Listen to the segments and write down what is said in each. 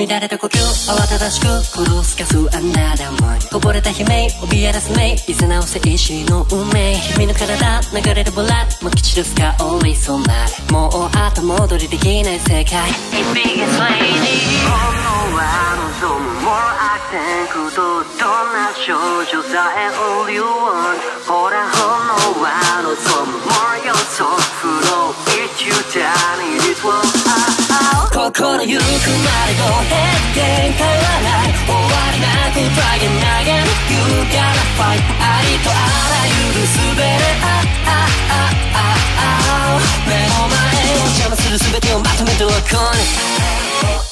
乱れた呼吸慌ただしく殺すかすあなたもこぼれた悲鳴怯え出す目いざ直せ意志の運命君の体流れるブラッドまき散らす香りそうなもう後戻りできない世界 It begins raining 本能は望む More I think どんな少女さえ All you want ほら本能は望む More your soul flow It's you turning this world 心ゆくまでご変化はない終わりなく Dragon again You gotta fight ありとあらゆるすべて目の前を邪魔するすべてをまとめておこうね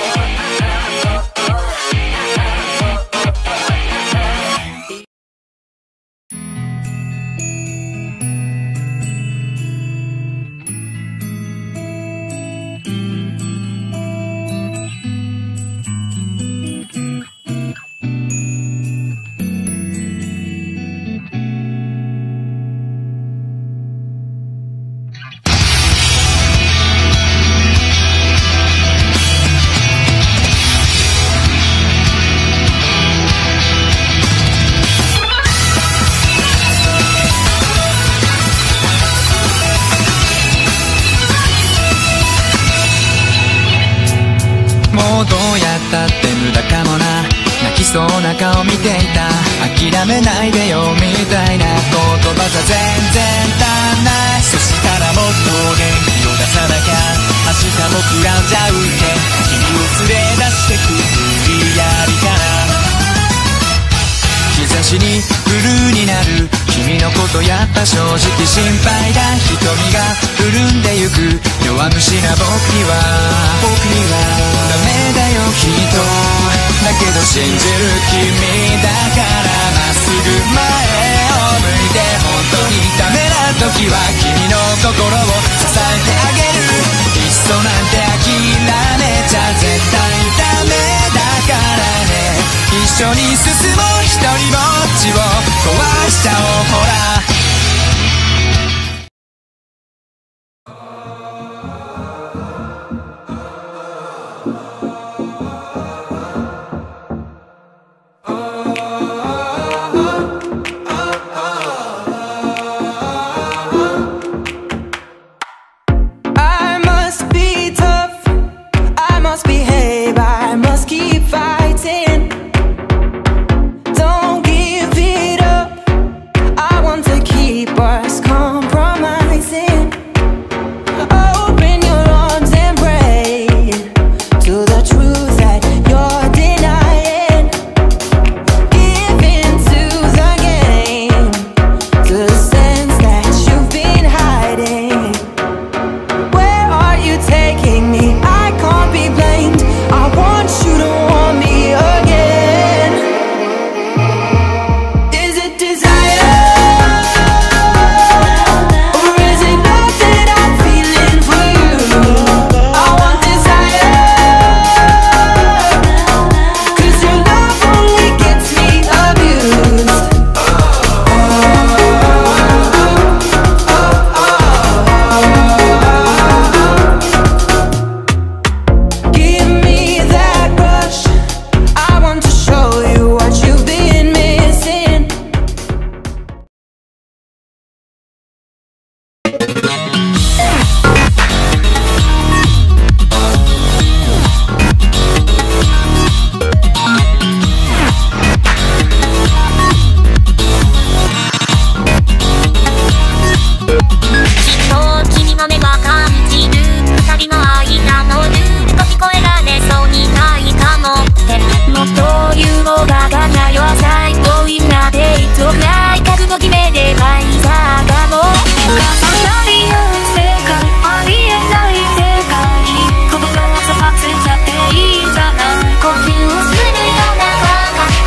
そうな顔見ていた諦めないでよみたいな言葉じゃ全然足んないそしたらもっと元気を出さなきゃ明日も食らんじゃうって君を連れ出してく無理やりかな日差しにブルーになる君のことやっぱ正直心配だ瞳が潤んでゆく弱虫な僕にはダメだよきっとだけど信じる君だからまっすぐ前を向いて本当にダメな時は君の心を支えてあげるいっそなんて諦めちゃ絶対ダメだからね一緒に進もう一人ぼっちを壊しちゃおうほら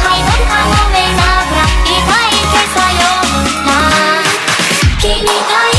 君が